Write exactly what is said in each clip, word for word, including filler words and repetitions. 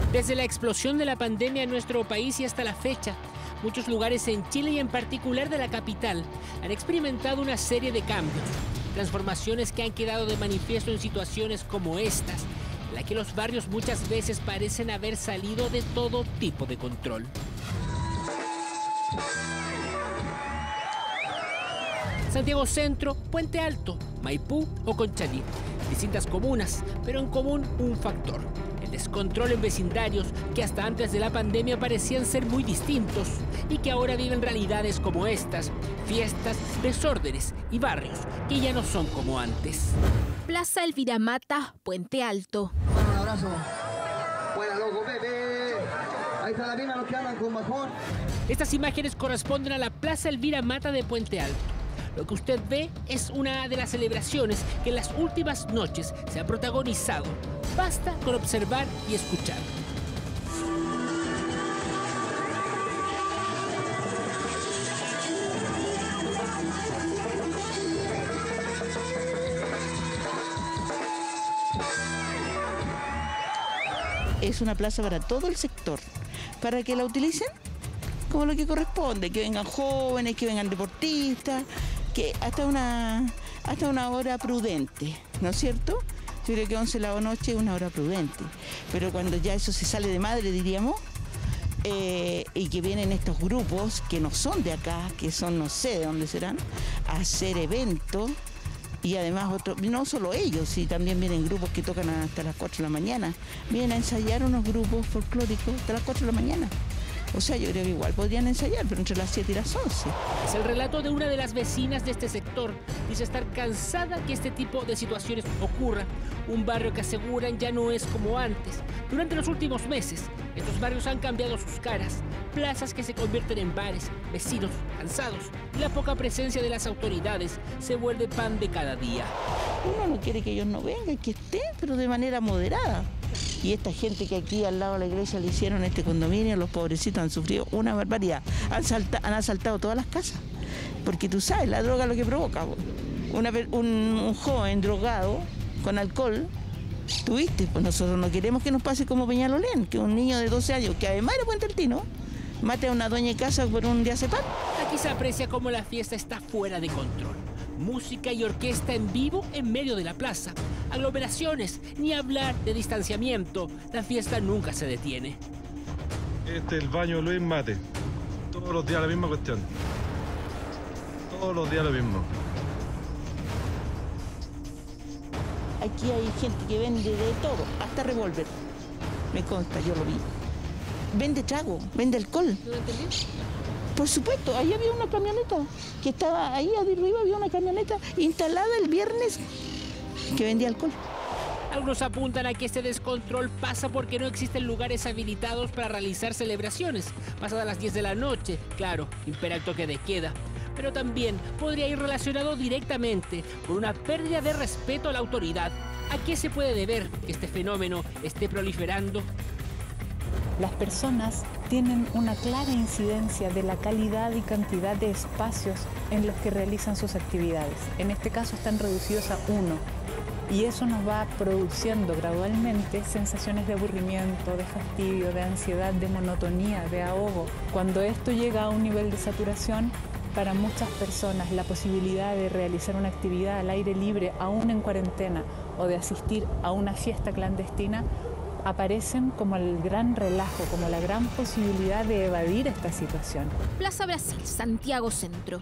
Desde la explosión de la pandemia en nuestro país y hasta la fecha, muchos lugares en Chile y en particular de la capital han experimentado una serie de cambios, transformaciones que han quedado de manifiesto en situaciones como estas, en la que los barrios muchas veces parecen haber salido de todo tipo de control. Santiago Centro, Puente Alto, Maipú o Conchalí. Distintas comunas, pero en común un factor: el descontrol en vecindarios que hasta antes de la pandemia parecían ser muy distintos y que ahora viven realidades como estas, fiestas, desórdenes y barrios que ya no son como antes. Plaza Elvira Mata, Puente Alto. Un abrazo. Buena, loco, bebé. Ahí está la mina, los que andan con bajón. Estas imágenes corresponden a la Plaza Elvira Mata de Puente Alto. Lo que usted ve es una de las celebraciones que en las últimas noches se ha protagonizado. Basta con observar y escuchar. Es una plaza para todo el sector, para que la utilicen como lo que corresponde, que vengan jóvenes, que vengan deportistas, que hasta una, hasta una hora prudente, ¿no es cierto? Yo creo que once de la noche es una hora prudente, pero cuando ya eso se sale de madre, diríamos, eh, y que vienen estos grupos que no son de acá, que son no sé de dónde serán, a hacer eventos, y además otros, no solo ellos, sí, también vienen grupos que tocan hasta las cuatro de la mañana, vienen a ensayar unos grupos folclóricos hasta las cuatro de la mañana. O sea, yo creo que igual podrían ensayar, pero entre las siete y las once. Es el relato de una de las vecinas de este sector. Dice estar cansada que este tipo de situaciones ocurra. Un barrio que aseguran ya no es como antes. Durante los últimos meses, estos barrios han cambiado sus caras. Plazas que se convierten en bares, vecinos cansados. Y la poca presencia de las autoridades se vuelve pan de cada día. Uno no quiere que ellos no vengan, que estén, pero de manera moderada. Y esta gente que aquí al lado de la iglesia le hicieron este condominio, los pobrecitos han sufrido una barbaridad. Han, salta, han asaltado todas las casas. Porque tú sabes, la droga es lo que provoca. Una, un, un joven drogado con alcohol, tuviste, pues nosotros no queremos que nos pase como Peñalolén, que un niño de doce años, que además era Puente Altino, mate a una doña de casa por un diazepam. Aquí se aprecia cómo la fiesta está fuera de control. Música y orquesta en vivo en medio de la plaza. Aglomeraciones, ni hablar de distanciamiento. La fiesta nunca se detiene. Este es el baño Luis Mate. Todos los días la misma cuestión. Todos los días lo mismo. Aquí hay gente que vende de todo, hasta revólver. Me consta, yo lo vi. Vende trago, vende alcohol. ¿No lo entendí? Por supuesto, ahí había una camioneta, que estaba ahí arriba, había una camioneta instalada el viernes que vendía alcohol. Algunos apuntan a que este descontrol pasa porque no existen lugares habilitados para realizar celebraciones. Pasadas las diez de la noche, claro, impera el toque de queda. Pero también podría ir relacionado directamente con una pérdida de respeto a la autoridad. ¿A qué se puede deber que este fenómeno esté proliferando? Las personas tienen una clara incidencia de la calidad y cantidad de espacios en los que realizan sus actividades. En este caso están reducidos a uno. Y eso nos va produciendo gradualmente sensaciones de aburrimiento, de fastidio, de ansiedad, de monotonía, de ahogo. Cuando esto llega a un nivel de saturación, para muchas personas la posibilidad de realizar una actividad al aire libre, aún en cuarentena, o de asistir a una fiesta clandestina, aparecen como el gran relajo, como la gran posibilidad de evadir esta situación. Plaza Brasil, Santiago Centro.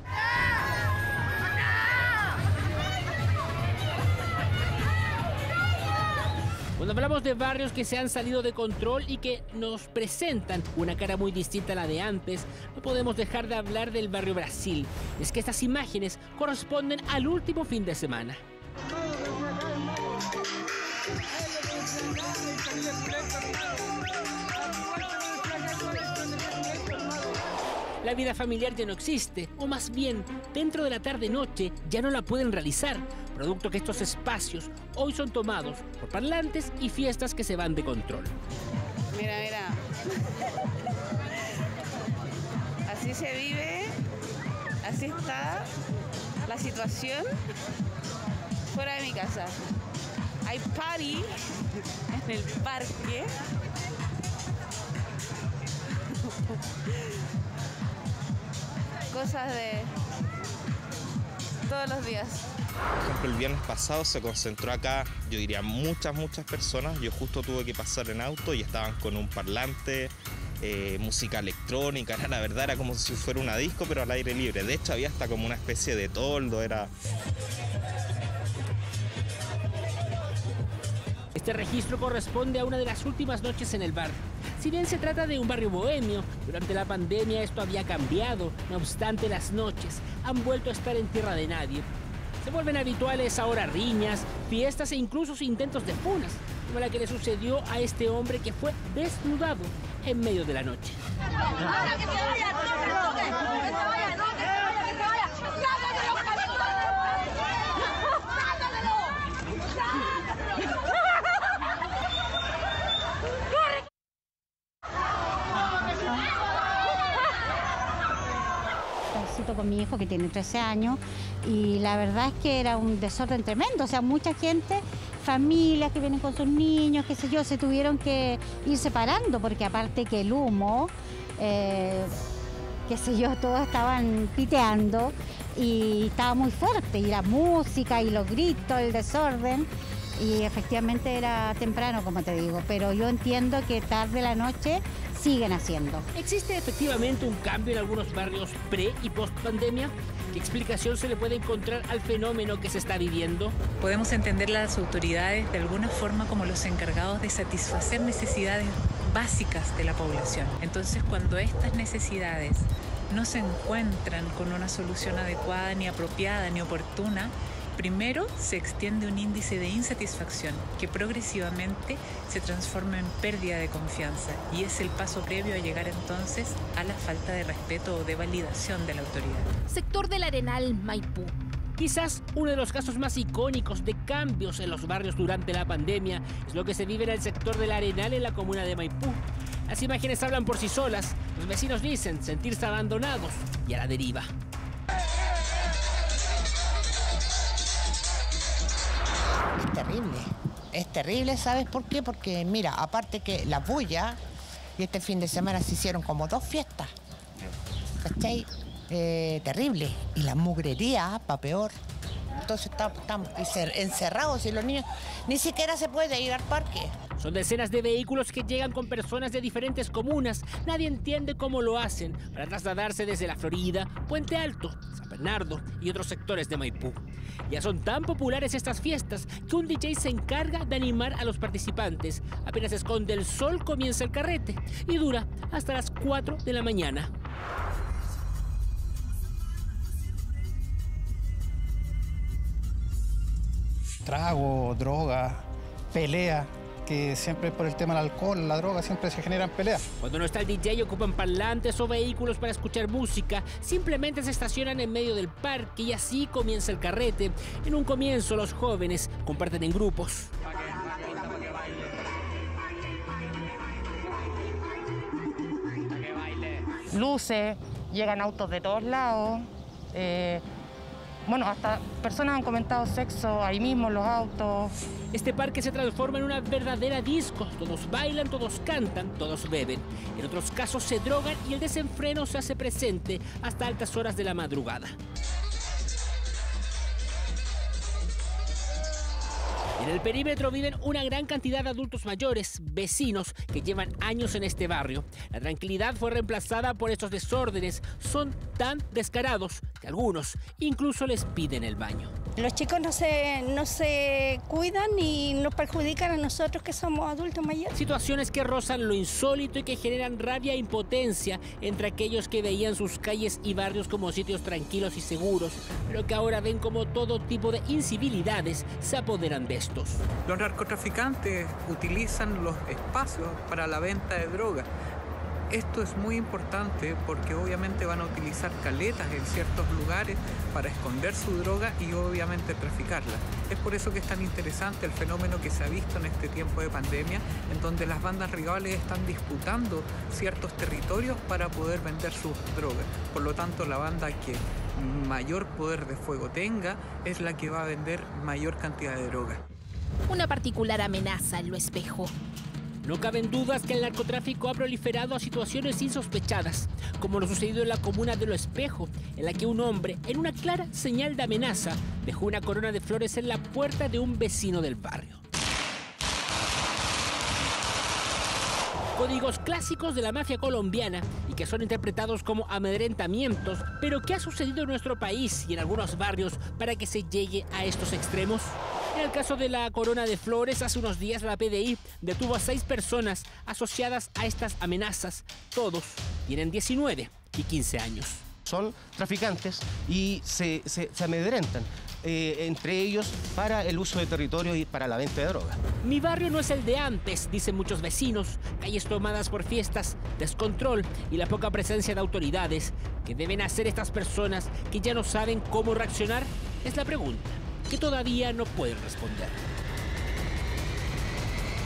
Cuando hablamos de barrios que se han salido de control y que nos presentan una cara muy distinta a la de antes, no podemos dejar de hablar del barrio Brasil. Es que estas imágenes corresponden al último fin de semana. La vida familiar ya no existe, o más bien, dentro de la tarde-noche ya no la pueden realizar, producto que estos espacios hoy son tomados por parlantes y fiestas que se van de control. Mira, mira. Así se vive, así está la situación fuera de mi casa. Hay party en el parque. Cosas de todos los días. Por ejemplo, el viernes pasado se concentró acá, yo diría, muchas, muchas personas. Yo justo tuve que pasar en auto y estaban con un parlante, eh, música electrónica. La verdad era como si fuera una disco, pero al aire libre. De hecho, había hasta como una especie de toldo, era... Este registro corresponde a una de las últimas noches en el bar. Si bien se trata de un barrio bohemio, durante la pandemia esto había cambiado. No obstante, las noches han vuelto a estar en tierra de nadie. Se vuelven habituales ahora riñas, fiestas e incluso intentos de funas, como la que le sucedió a este hombre que fue desnudado en medio de la noche. Con mi hijo que tiene trece años y la verdad es que era un desorden tremendo, o sea, mucha gente, familias que vienen con sus niños, qué sé yo, se tuvieron que ir separando porque aparte que el humo, eh, qué sé yo, todos estaban piteando y estaba muy fuerte y la música y los gritos, el desorden y efectivamente era temprano, como te digo, pero yo entiendo que tarde la noche siguen haciendo. ¿Existe efectivamente un cambio en algunos barrios pre y post pandemia? ¿Qué explicación se le puede encontrar al fenómeno que se está viviendo? Podemos entender las autoridades de alguna forma como los encargados de satisfacer necesidades básicas de la población. Entonces, cuando estas necesidades no se encuentran con una solución adecuada, ni apropiada, ni oportuna, primero se extiende un índice de insatisfacción que progresivamente se transforma en pérdida de confianza y es el paso previo a llegar entonces a la falta de respeto o de validación de la autoridad. Sector del Arenal, Maipú. Quizás uno de los casos más icónicos de cambios en los barrios durante la pandemia es lo que se vive en el sector del Arenal en la comuna de Maipú. Las imágenes hablan por sí solas. Los vecinos dicen sentirse abandonados y a la deriva. Es terrible, es terrible, ¿sabes por qué? Porque mira, aparte que la bulla, y este fin de semana se hicieron como dos fiestas, ¿cachai? Eh, terrible, y la mugrería, pa' peor. Entonces estamos encerrados y los niños ni siquiera se puede ir al parque. Son decenas de vehículos que llegan con personas de diferentes comunas. Nadie entiende cómo lo hacen para trasladarse desde la Florida, Puente Alto, San Bernardo y otros sectores de Maipú. Ya son tan populares estas fiestas que un D J se encarga de animar a los participantes. Apenas se esconde el sol, comienza el carrete y dura hasta las cuatro de la mañana. Trago, droga, pelea, que siempre por el tema del alcohol, la droga, siempre se generan peleas. Cuando no está el D J ocupan parlantes o vehículos para escuchar música, simplemente se estacionan en medio del parque y así comienza el carrete. En un comienzo los jóvenes comparten en grupos. Luces, llegan autos de todos lados. Eh, Bueno, hasta personas han comentado sexo ahí mismo en los autos. Este parque se transforma en una verdadera disco. Todos bailan, todos cantan, todos beben. En otros casos se drogan y el desenfreno se hace presente hasta altas horas de la madrugada. En el perímetro viven una gran cantidad de adultos mayores, vecinos que llevan años en este barrio. La tranquilidad fue reemplazada por estos desórdenes. Son tan descarados que algunos incluso les piden el baño. Los chicos no se, no se cuidan y nos perjudican a nosotros que somos adultos mayores. Situaciones que rozan lo insólito y que generan rabia e impotencia entre aquellos que veían sus calles y barrios como sitios tranquilos y seguros, pero que ahora ven como todo tipo de incivilidades se apoderan de estos. Los narcotraficantes utilizan los espacios para la venta de droga. Esto es muy importante porque obviamente van a utilizar caletas en ciertos lugares para esconder su droga y obviamente traficarla. Es por eso que es tan interesante el fenómeno que se ha visto en este tiempo de pandemia, en donde las bandas rivales están disputando ciertos territorios para poder vender sus drogas. Por lo tanto, la banda que mayor poder de fuego tenga es la que va a vender mayor cantidad de droga. una particular amenaza en Lo Espejo. No caben dudas que el narcotráfico ha proliferado a situaciones insospechadas, como lo sucedido en la comuna de Lo Espejo, en la que un hombre, en una clara señal de amenaza, dejó una corona de flores en la puerta de un vecino del barrio. Códigos clásicos de la mafia colombiana y que son interpretados como amedrentamientos, pero ¿qué ha sucedido en nuestro país y en algunos barrios para que se llegue a estos extremos? En el caso de la corona de flores, hace unos días la P D I detuvo a seis personas asociadas a estas amenazas. Todos tienen diecinueve y quince años. Son traficantes y se, se, se amedrentan, eh, entre ellos para el uso de territorio y para la venta de drogas. Mi barrio no es el de antes, dicen muchos vecinos. Calles tomadas por fiestas, descontrol y la poca presencia de autoridades. ¿Qué deben hacer estas personas que ya no saben cómo reaccionar? Es la pregunta que todavía no pueden responder.